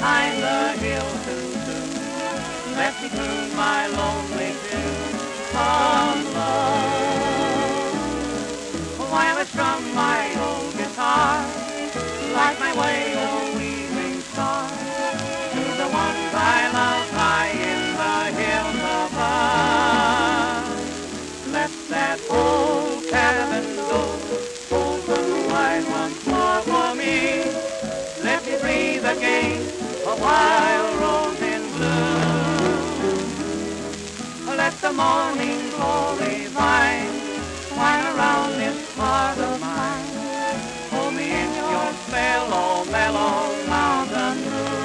behind the hill too soon. Let me croon my lonely tune of love. While I strum my old guitar, like my way, oh evening star, to the ones I love high in the hills above. Let that old cabin go, open wide once more for me. Let me breathe again a wild rose in bloom. Let the morning glory wine around this heart of mine. Hold me in your spell, oh mellow mountain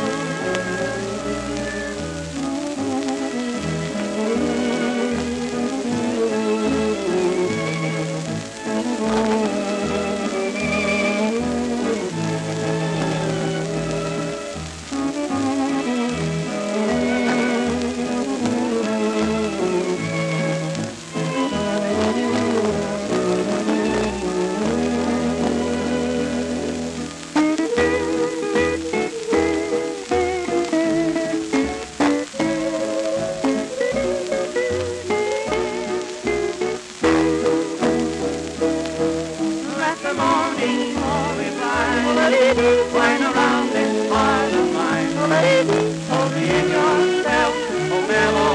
wine around this heart of mine. Hold me in yourself, oh mellow